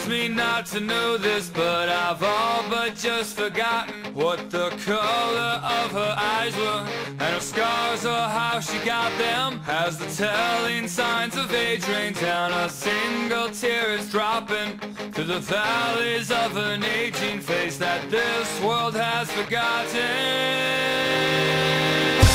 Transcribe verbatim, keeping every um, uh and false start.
me not to know this, but I've all but just forgotten what the color of her eyes were, and her scars or how she got them. As the telling signs of age rain down, a single tear is dropping through the valleys of an aging face that this world has forgotten.